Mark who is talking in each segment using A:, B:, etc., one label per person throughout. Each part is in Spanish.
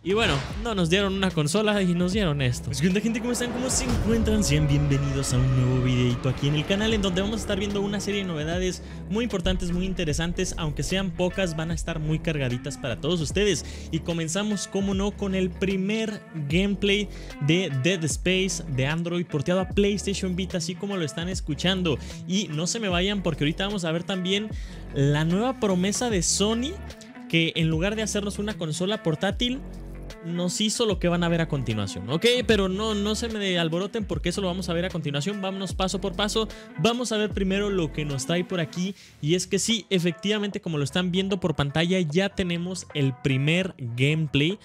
A: Y bueno, no nos dieron una consola y nos dieron esto. Pues, ¿qué onda, gente? ¿Cómo están? ¿Cómo se encuentran? Sean bienvenidos a un nuevo videito aquí en el canal, en donde vamos a estar viendo una serie de novedades muy importantes, muy interesantes. Aunque sean pocas, van a estar muy cargaditas para todos ustedes. Y comenzamos, como no, con el primer gameplay de Dead Space de Android porteado a PlayStation Vita, así como lo están escuchando. Y no se me vayan, porque ahorita vamos a ver también la nueva promesa de Sony, que en lugar de hacernos una consola portátil, nos hizo lo que van a ver a continuación, ¿ok? Pero no se me alboroten, porque eso lo vamos a ver a continuación. Vámonos paso por paso. Vamos a ver primero lo que nos trae por aquí. Y es que sí, efectivamente, como lo están viendo por pantalla, ya tenemos el primer gameplay,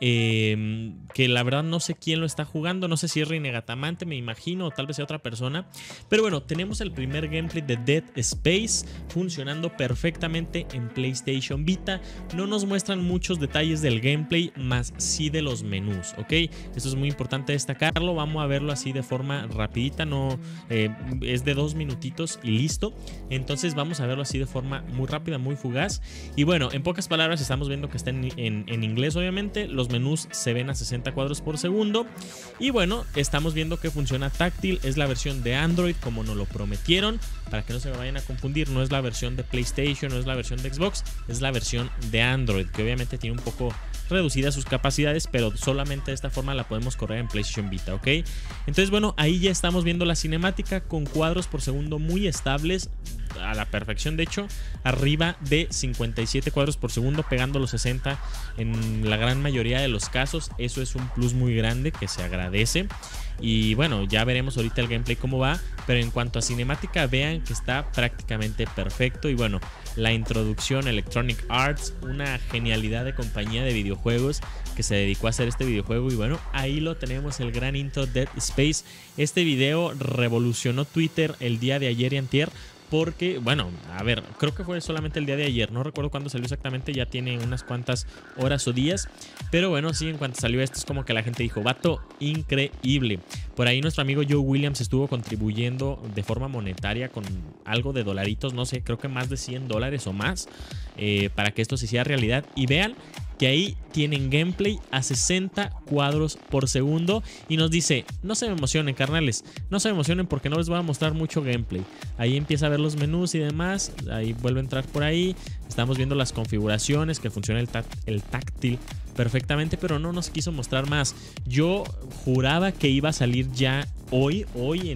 A: que la verdad no sé quién lo está jugando. No sé si es Renegatamante, me imagino, o tal vez sea otra persona. Pero bueno, tenemos el primer gameplay de Dead Space funcionando perfectamente en PlayStation Vita. No nos muestran muchos detalles del gameplay, más sí de los menús, ¿ok? Esto es muy importante destacarlo. Vamos a verlo así de forma rapidita, no es de 2 minutitos y listo. Entonces vamos a verlo así de forma muy rápida, muy fugaz. Y bueno, en pocas palabras, estamos viendo que está en inglés, obviamente. Los menús se ven a 60 cuadros por segundo. Y bueno, estamos viendo que funciona táctil. Es la versión de Android como nos lo prometieron, para que no se me vayan a confundir. No es la versión de PlayStation, no es la versión de Xbox, es la versión de Android, que obviamente tiene un poco reducidas sus capacidades, pero solamente de esta forma la podemos correr en PlayStation Vita, ¿ok? Entonces, bueno, ahí ya estamos viendo la cinemática con cuadros por segundo muy estables, a la perfección. De hecho, arriba de 57 cuadros por segundo, pegando los 60 en la gran mayoría de los casos. Eso es un plus muy grande que se agradece. Y bueno, ya veremos ahorita el gameplay cómo va, pero en cuanto a cinemática, vean que está prácticamente perfecto. Y bueno, la introducción, Electronic Arts, una genialidad de compañía de videojuegos que se dedicó a hacer este videojuego. Y bueno, ahí lo tenemos, el gran intro Dead Space. Este video revolucionó Twitter el día de ayer y antier, porque, bueno, a ver, creo que fue solamente el día de ayer, no recuerdo cuándo salió exactamente, ya tiene unas cuantas horas o días, pero bueno, sí, en cuanto salió esto es como que la gente dijo, vato, increíble. Por ahí nuestro amigo Joe Williams estuvo contribuyendo de forma monetaria con algo de dolaritos, no sé, creo que más de $100 o más, para que esto se hiciera realidad. Y vean que ahí tienen gameplay a 60 cuadros por segundo y nos dice, no se me emocionen, carnales, no se me emocionen porque no les voy a mostrar mucho gameplay. Ahí empieza a ver los menús y demás, ahí vuelve a entrar por ahí, estamos viendo las configuraciones, que funciona el táctil perfectamente, pero no nos quiso mostrar más. Yo juraba que iba a salir ya hoy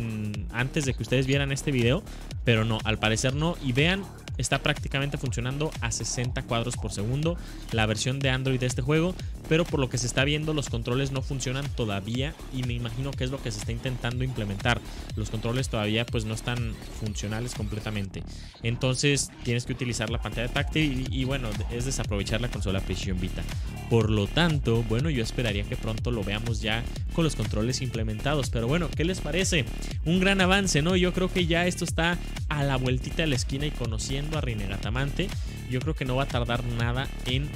A: antes de que ustedes vieran este video, pero no, al parecer no. Y vean, está prácticamente funcionando a 60 cuadros por segundo la versión de Android de este juego, pero por lo que se está viendo los controles no funcionan todavía, y me imagino que es lo que se está intentando implementar. Los controles todavía pues no están funcionales completamente, entonces tienes que utilizar la pantalla táctil y bueno, es desaprovechar la consola PlayStation Vita. Por lo tanto, bueno, yo esperaría que pronto lo veamos ya con los controles implementados. Pero bueno, ¿qué les parece? Un gran avance, ¿no? Yo creo que ya esto está a la vueltita de la esquina, y conociendo a Renegatamante, yo creo que no va a tardar nada en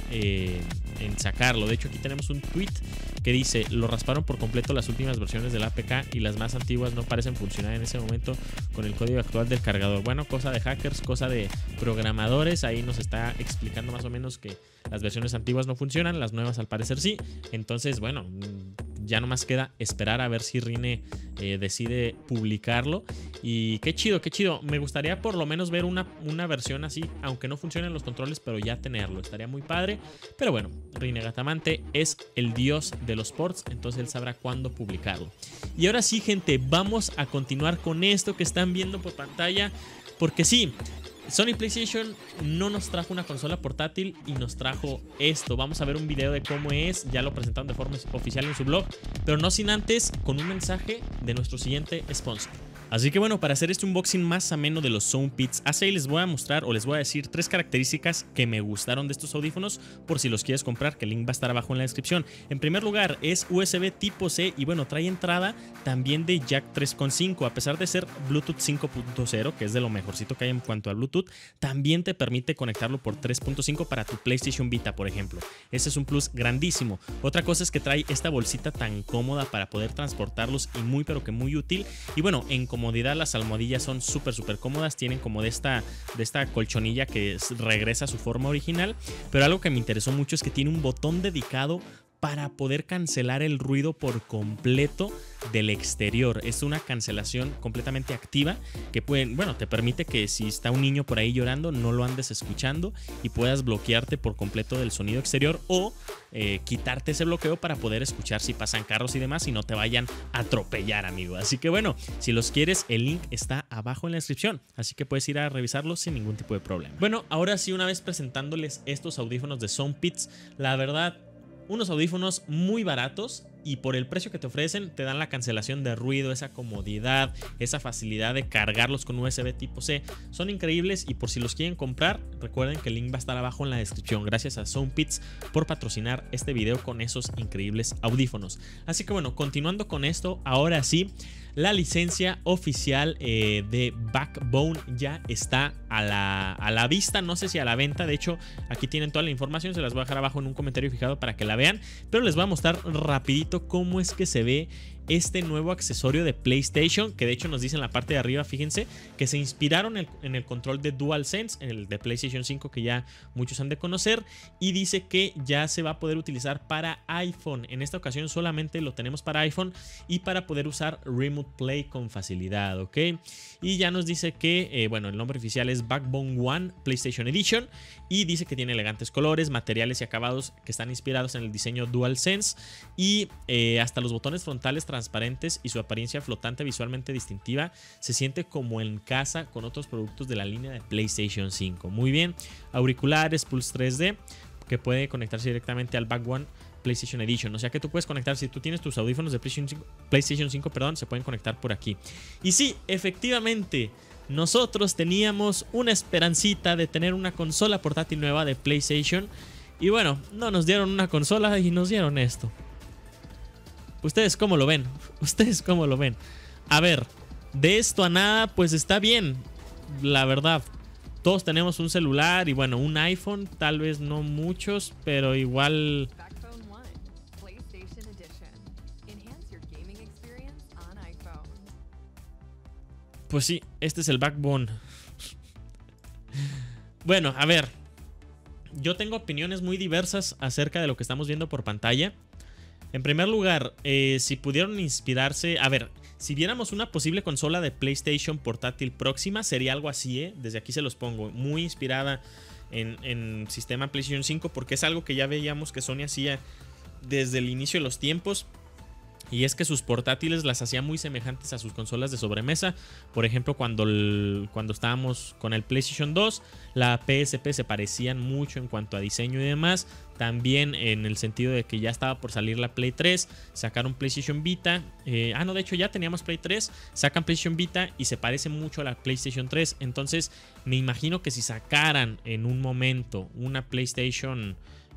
A: sacarlo. De hecho, aquí tenemos un tweet que dice, lo rasparon por completo las últimas versiones del APK y las más antiguas no parecen funcionar en ese momento con el código actual del cargador. Bueno, cosa de hackers, cosa de programadores. Ahí nos está explicando más o menos que las versiones antiguas no funcionan, las nuevas al parecer sí. Entonces, bueno, ya nomás queda esperar a ver si Rine decide publicarlo. Y qué chido, qué chido. Me gustaría por lo menos ver una versión así, aunque no funcionen los controles, pero ya tenerlo. Estaría muy padre. Pero bueno, Renegatamante es el dios de los ports, entonces él sabrá cuándo publicarlo. Y ahora sí, gente, vamos a continuar con esto que están viendo por pantalla, porque sí, Sony PlayStation no nos trajo una consola portátil y nos trajo esto. Vamos a ver un video de cómo es. Ya lo presentaron de forma oficial en su blog, pero no sin antes con un mensaje de nuestro siguiente sponsor. Así que bueno, para hacer este unboxing más ameno de los Soundpeats, así les voy a mostrar o les voy a decir 3 características que me gustaron de estos audífonos, por si los quieres comprar, que el link va a estar abajo en la descripción. En primer lugar, es USB tipo C y bueno, trae entrada también de jack 3.5, a pesar de ser Bluetooth 5.0, que es de lo mejorcito que hay en cuanto a Bluetooth, también te permite conectarlo por 3.5 para tu PlayStation Vita, por ejemplo. Ese es un plus grandísimo. Otra cosa es que trae esta bolsita tan cómoda para poder transportarlos y muy pero que muy útil. Y bueno, en comodidad las almohadillas son súper cómodas, tienen como de esta colchonilla que regresa a su forma original, pero algo que me interesó mucho es que tiene un botón dedicado para poder cancelar el ruido por completo del exterior. Es una cancelación completamente activa que te permite que si está un niño por ahí llorando no lo andes escuchando y puedas bloquearte por completo del sonido exterior o quitarte ese bloqueo para poder escuchar si pasan carros y demás y no te vayan a atropellar, amigo. Así que bueno, si los quieres, el link está abajo en la descripción, así que puedes ir a revisarlos sin ningún tipo de problema. Bueno, ahora sí, una vez presentándoles estos audífonos de Soundpeats, la verdad, unos audífonos muy baratos y por el precio que te ofrecen te dan la cancelación de ruido, esa comodidad, esa facilidad de cargarlos con USB tipo C. Son increíbles y por si los quieren comprar, recuerden que el link va a estar abajo en la descripción. Gracias a Soundpeats por patrocinar este video con esos increíbles audífonos. Así que bueno, continuando con esto, ahora sí, la licencia oficial de Backbone ya está a la vista, no sé si a la venta. De hecho, aquí tienen toda la información, se las voy a dejar abajo en un comentario fijado para que la vean, pero les voy a mostrar rapidito cómo es que se ve este nuevo accesorio de PlayStation, que de hecho nos dice en la parte de arriba, fíjense, que se inspiraron en el control de DualSense, en el de PlayStation 5 que ya muchos han de conocer, y dice que ya se va a poder utilizar para iPhone. En esta ocasión solamente lo tenemos para iPhone y para poder usar Remote Play con facilidad, ¿ok? Y ya nos dice que, bueno, el nombre oficial es Backbone One PlayStation Edition y dice que tiene elegantes colores, materiales y acabados que están inspirados en el diseño DualSense y hasta los botones frontales transparentes y su apariencia flotante visualmente distintiva se siente como en casa con otros productos de la línea de PlayStation 5. Muy bien, auriculares Pulse 3D que puede conectarse directamente al Backbone PlayStation Edition, o sea que tú puedes conectar, si tú tienes tus audífonos de PlayStation 5, perdón, se pueden conectar por aquí. Y sí, efectivamente, nosotros teníamos una esperancita de tener una consola portátil nueva de PlayStation y bueno, no nos dieron una consola y nos dieron esto. ¿Ustedes cómo lo ven? ¿Ustedes cómo lo ven? A ver, de esto a nada, pues está bien, la verdad. Todos tenemos un celular y bueno, un iPhone, tal vez no muchos, pero igual... Pues sí, este es el Backbone. Bueno, a ver, yo tengo opiniones muy diversas acerca de lo que estamos viendo por pantalla. En primer lugar, si pudieron inspirarse... A ver, si viéramos una posible consola de PlayStation portátil próxima, sería algo así, desde aquí se los pongo. Muy inspirada en sistema PlayStation 5, porque es algo que ya veíamos que Sony hacía desde el inicio de los tiempos. Y es que sus portátiles las hacía muy semejantes a sus consolas de sobremesa. Por ejemplo, cuando estábamos con el PlayStation 2, la PSP se parecían mucho en cuanto a diseño y demás. También en el sentido de que ya estaba por salir la Play 3, sacaron PlayStation Vita. No, de hecho ya teníamos Play 3, sacan PlayStation Vita y se parece mucho a la PlayStation 3. Entonces me imagino que si sacaran en un momento una PlayStation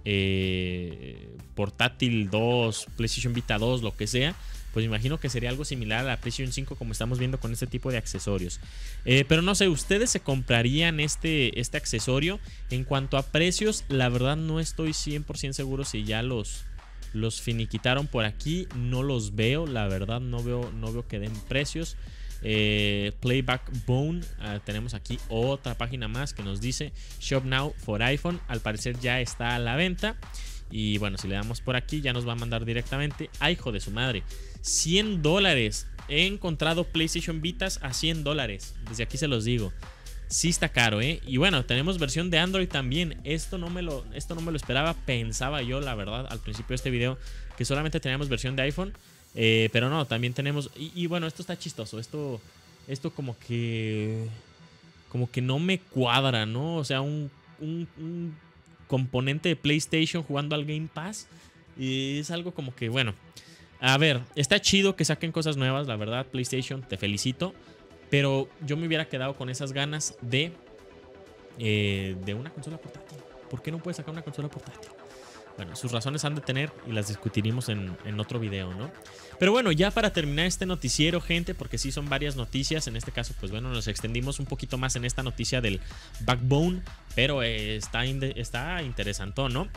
A: portátil 2, PlayStation Vita 2, lo que sea, pues me imagino que sería algo similar a la PlayStation 5 como estamos viendo con este tipo de accesorios. Pero no sé, ¿ustedes se comprarían este accesorio? En cuanto a precios, la verdad no estoy 100% seguro si ya los finiquitaron por aquí. No los veo, la verdad no veo que den precios. Playback Bone, tenemos aquí otra página más que nos dice Shop Now for iPhone. Al parecer ya está a la venta. Y bueno, si le damos por aquí ya nos va a mandar directamente. ¡Ay, hijo de su madre! $100. He encontrado PlayStation Vitas a $100. Desde aquí se los digo. Sí está caro, ¿eh? Y bueno, tenemos versión de Android también. Esto no me lo esperaba. Pensaba yo, la verdad, al principio de este video, que solamente teníamos versión de iPhone. Pero no, también tenemos... Y bueno, esto está chistoso. Esto como que no me cuadra, ¿no? O sea, un componente de PlayStation jugando al Game Pass. Y es algo como que, bueno... A ver, está chido que saquen cosas nuevas, la verdad, PlayStation, te felicito. Pero yo me hubiera quedado con esas ganas de una consola portátil. ¿Por qué no puedes sacar una consola portátil? Bueno, sus razones han de tener y las discutiremos en otro video, ¿no? Pero bueno, ya para terminar este noticiero, gente, porque sí son varias noticias. En este caso, pues bueno, nos extendimos un poquito más en esta noticia del Backbone, pero está interesantón, ¿no?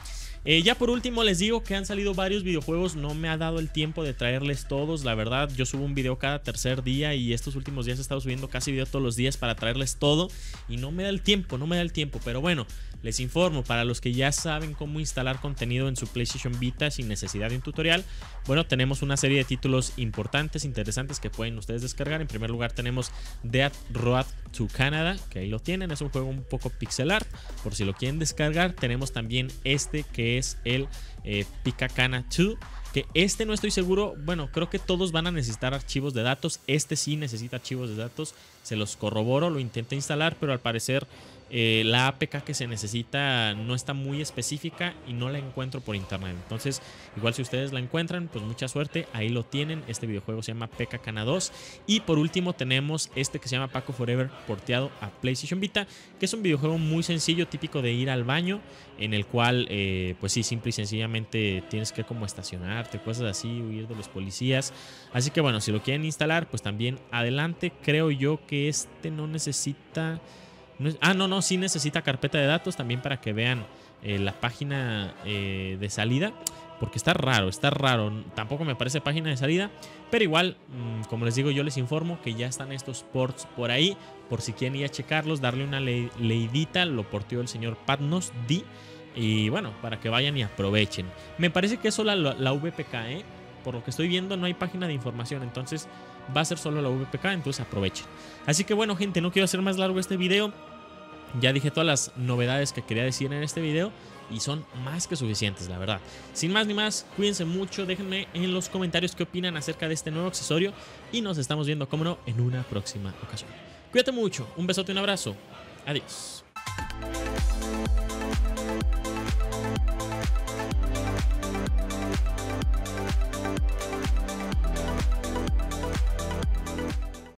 A: Ya por último les digo que han salido varios videojuegos, no me ha dado el tiempo de traerles todos, la verdad yo subo un video cada tercer día y estos últimos días he estado subiendo casi video todos los días para traerles todo y no me da el tiempo, pero bueno, les informo, para los que ya saben cómo instalar contenido en su PlayStation Vita sin necesidad de un tutorial, bueno, tenemos una serie de títulos importantes, interesantes que pueden ustedes descargar. En primer lugar tenemos Dead Road to Canada, que ahí lo tienen, es un juego un poco pixel art, por si lo quieren descargar. Tenemos también este que es el Pikakana 2, que este no estoy seguro, bueno, creo que todos van a necesitar archivos de datos, este sí necesita archivos de datos, se los corroboro, lo intenté instalar, pero al parecer la APK que se necesita no está muy específica y no la encuentro por internet. Entonces, igual si ustedes la encuentran, pues mucha suerte, ahí lo tienen. Este videojuego se llama Pikakana 2. Y por último tenemos este que se llama Paco Forever, porteado a PlayStation Vita, que es un videojuego muy sencillo, típico de ir al baño, en el cual pues sí, simple y sencillamente tienes que como estacionarte, cosas así, huir de los policías. Así que bueno, si lo quieren instalar, pues también adelante. Creo yo que este no necesita... No, sí necesita carpeta de datos también para que vean la página de salida, porque está raro, tampoco me parece página de salida, pero igual, como les digo, yo les informo que ya están estos ports por ahí, por si quieren ir a checarlos, darle una leidita, lo porteó el señor Patnos D, y bueno, para que vayan y aprovechen. Me parece que es solo la VPK, por lo que estoy viendo no hay página de información, entonces va a ser solo la VPK, entonces aprovechen. Así que bueno, gente, no quiero hacer más largo este video. Ya dije todas las novedades que quería decir en este video y son más que suficientes, la verdad. Sin más ni más, cuídense mucho, déjenme en los comentarios qué opinan acerca de este nuevo accesorio y nos estamos viendo, como no, en una próxima ocasión. Cuídate mucho, un besote y un abrazo. Adiós.